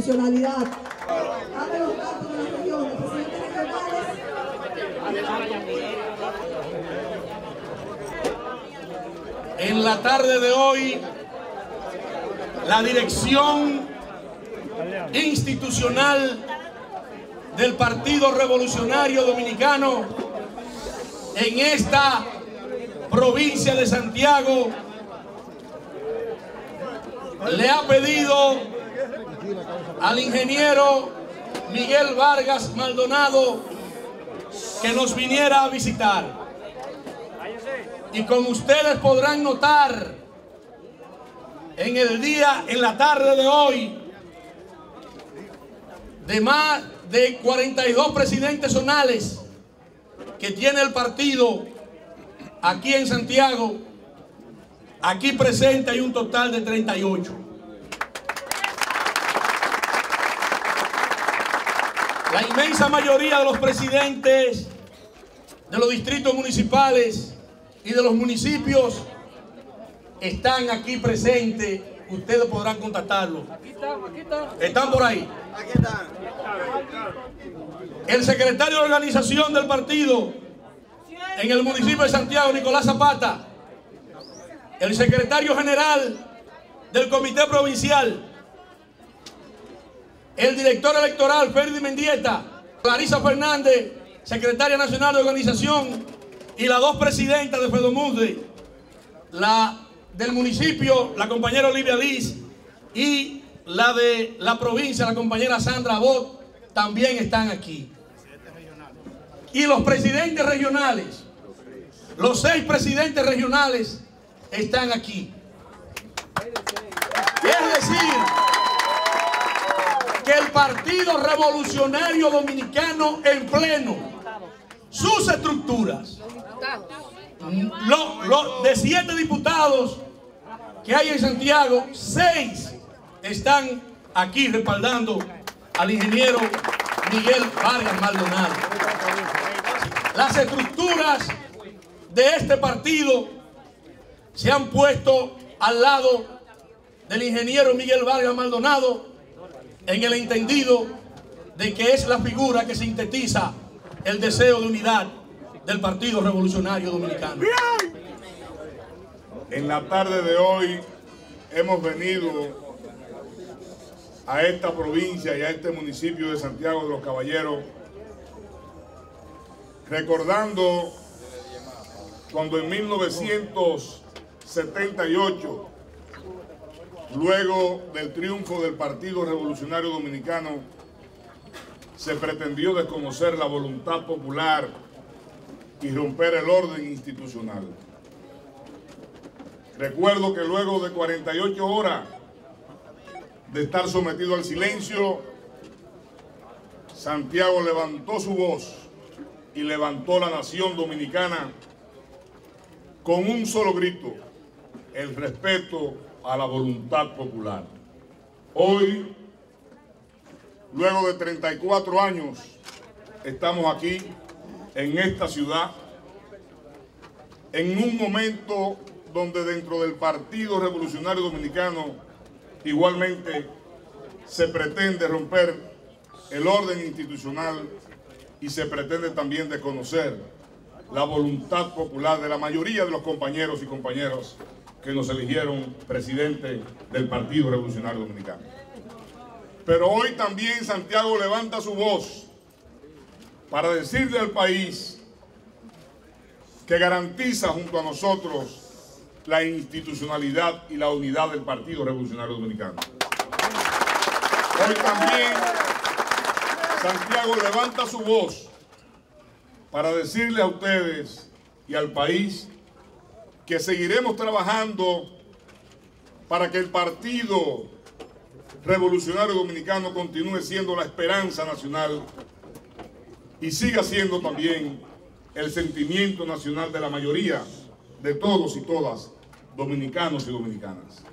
institucionalidad. Abre los datos de las regiones, presidentes regionales. En la tarde de hoy, la dirección institucional del Partido Revolucionario Dominicano en esta provincia de Santiago le ha pedido al ingeniero Miguel Vargas Maldonado que nos viniera a visitar. Y como ustedes podrán notar, en la tarde de hoy, de más de 42 presidentes zonales que tiene el partido aquí en Santiago, aquí presente hay un total de 38. La inmensa mayoría de los presidentes de los distritos municipales y de los municipios están aquí presentes. Ustedes podrán contactarlos. ¿Están por ahí? Aquí están. El secretario de organización del partido en el municipio de Santiago, Nicolás Zapata. El secretario general del comité provincial. El director electoral, Ferdi Mendieta. Clarisa Fernández, secretaria nacional de organización. Y las dos presidentas de FEDOMUNDE, la del municipio, la compañera Olivia Liz, y la de la provincia, la compañera Sandra Abot, también están aquí. Y los presidentes regionales, los 6 presidentes regionales están aquí. Es decir, que el Partido Revolucionario Dominicano en pleno, sus estructuras, de 7 diputados que hay en Santiago, 6 están aquí respaldando al ingeniero Miguel Vargas Maldonado. Las estructuras de este partido se han puesto al lado del ingeniero Miguel Vargas Maldonado en el entendido de que es la figura que sintetiza el deseo de unidad del Partido Revolucionario Dominicano. En la tarde de hoy hemos venido a esta provincia y a este municipio de Santiago de los Caballeros recordando cuando en 1978, luego del triunfo del Partido Revolucionario Dominicano, se pretendió desconocer la voluntad popular y romper el orden institucional. Recuerdo que luego de 48 horas de estar sometido al silencio, Santiago levantó su voz y levantó la nación dominicana con un solo grito: el respeto a la voluntad popular. Hoy, luego de 34 años, estamos aquí en esta ciudad, en un momento donde dentro del Partido Revolucionario Dominicano igualmente se pretende romper el orden institucional y se pretende también desconocer la voluntad popular de la mayoría de los compañeros y compañeras que nos eligieron presidente del Partido Revolucionario Dominicano. Pero hoy también Santiago levanta su voz para decirle al país que garantiza junto a nosotros la institucionalidad y la unidad del Partido Revolucionario Dominicano. Hoy también Santiago levanta su voz para decirle a ustedes y al país que seguiremos trabajando para que el Partido Revolucionario Dominicano continúe siendo la esperanza nacional y siga siendo también el sentimiento nacional de la mayoría de todos y todas, dominicanos y dominicanas.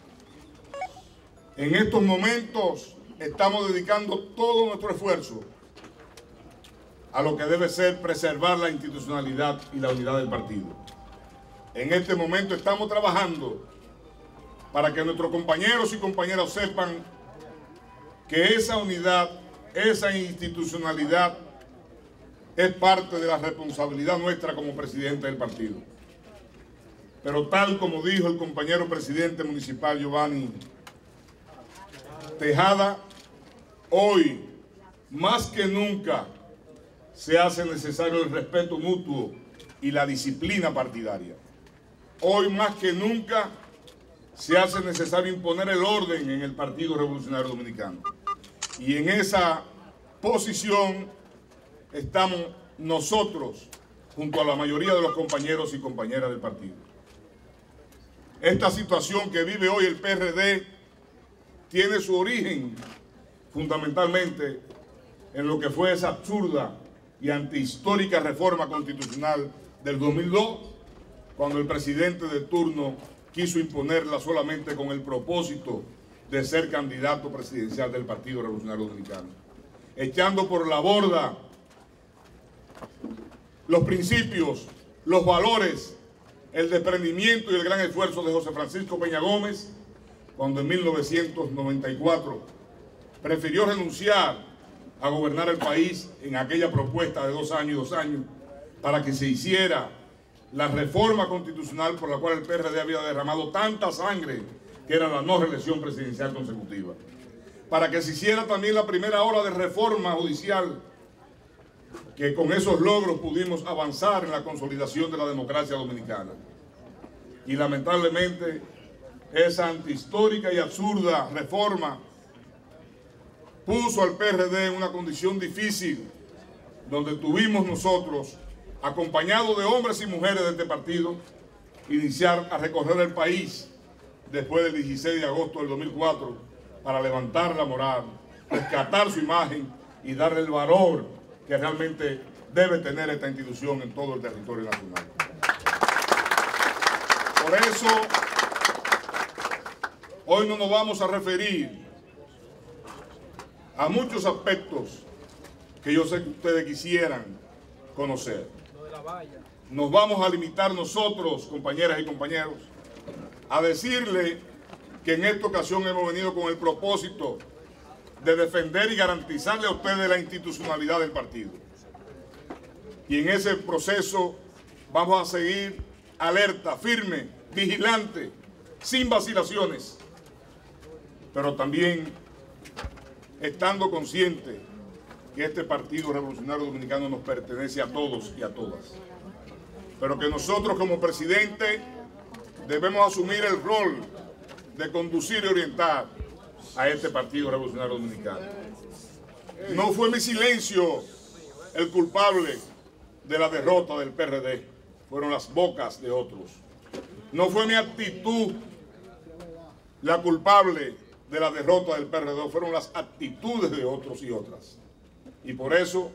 En estos momentos estamos dedicando todo nuestro esfuerzo a lo que debe ser preservar la institucionalidad y la unidad del partido. En este momento estamos trabajando para que nuestros compañeros y compañeras sepan que esa unidad, esa institucionalidad es parte de la responsabilidad nuestra como presidente del partido. Pero tal como dijo el compañero presidente municipal Giovanni Tejada, hoy más que nunca se hace necesario el respeto mutuo y la disciplina partidaria. Hoy más que nunca se hace necesario imponer el orden en el Partido Revolucionario Dominicano. Y en esa posición estamos nosotros, junto a la mayoría de los compañeros y compañeras del partido. Esta situación que vive hoy el PRD tiene su origen fundamentalmente en lo que fue esa absurda y antihistórica reforma constitucional del 2002, cuando el presidente de turno quiso imponerla solamente con el propósito de ser candidato presidencial del Partido Revolucionario Dominicano, echando por la borda los principios, los valores, el desprendimiento y el gran esfuerzo de José Francisco Peña Gómez, cuando en 1994 prefirió renunciar a gobernar el país en aquella propuesta de 2 años y 2 años, para que se hiciera la reforma constitucional por la cual el PRD había derramado tanta sangre, que era la no reelección presidencial consecutiva. Para que se hiciera también la primera ola de reforma judicial, que con esos logros pudimos avanzar en la consolidación de la democracia dominicana. Y lamentablemente esa antihistórica y absurda reforma puso al PRD en una condición difícil, donde tuvimos nosotros, acompañados de hombres y mujeres de este partido, iniciar a recorrer el país después del 16 de agosto del 2004 para levantar la moral, rescatar su imagen y darle el valor que realmente debe tener esta institución en todo el territorio nacional. Por eso, hoy no nos vamos a referir a muchos aspectos que yo sé que ustedes quisieran conocer. Nos vamos a limitar nosotros, compañeras y compañeros, a decirle que en esta ocasión hemos venido con el propósito de defender y garantizarle a ustedes la institucionalidad del partido. Y en ese proceso vamos a seguir alerta, firme, vigilante, sin vacilaciones, pero también estando consciente que este Partido Revolucionario Dominicano nos pertenece a todos y a todas, pero que nosotros como presidente debemos asumir el rol de conducir y orientar a este Partido Revolucionario Dominicano. No fue mi silencio el culpable de la derrota del PRD, fueron las bocas de otros. No fue mi actitud la culpable de la derrota del PRD, fueron las actitudes de otros y otras. Y por eso,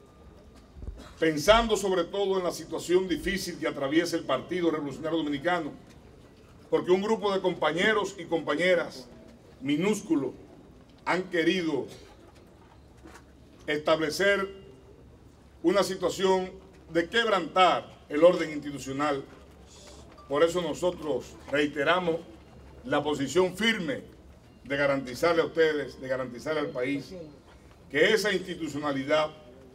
pensando sobre todo en la situación difícil que atraviesa el Partido Revolucionario Dominicano, porque un grupo de compañeros y compañeras minúsculo han querido establecer una situación de quebrantar el orden institucional. Por eso nosotros reiteramos la posición firme de garantizarle a ustedes, de garantizarle al país, que esa institucionalidad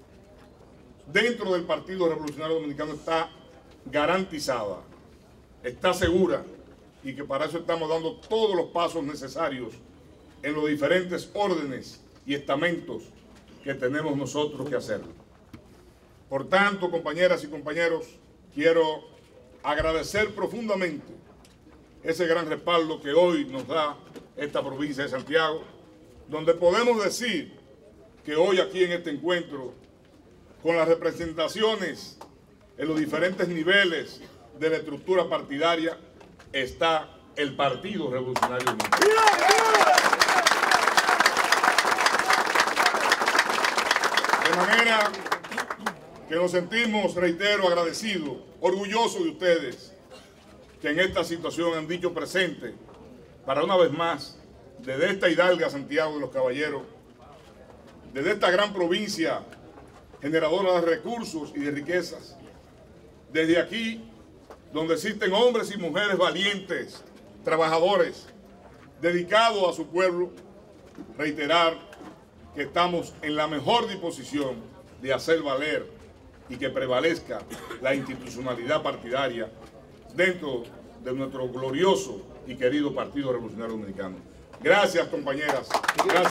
dentro del Partido Revolucionario Dominicano está garantizada, está segura, y que para eso estamos dando todos los pasos necesarios en los diferentes órdenes y estamentos que tenemos nosotros que hacer. Por tanto, compañeras y compañeros, quiero agradecer profundamente ese gran respaldo que hoy nos da esta provincia de Santiago, donde podemos decir que hoy aquí en este encuentro, con las representaciones en los diferentes niveles de la estructura partidaria, está el Partido Revolucionario Dominicano. De manera que nos sentimos, reitero, agradecidos, orgullosos de ustedes, que en esta situación han dicho presente, para una vez más, desde esta hidalga Santiago de los Caballeros, desde esta gran provincia generadora de recursos y de riquezas, desde aquí, donde existen hombres y mujeres valientes, trabajadores, dedicados a su pueblo, reiterar que estamos en la mejor disposición de hacer valer y que prevalezca la institucionalidad partidaria dentro de nuestro glorioso y querido Partido Revolucionario Dominicano. Gracias, compañeras. Gracias.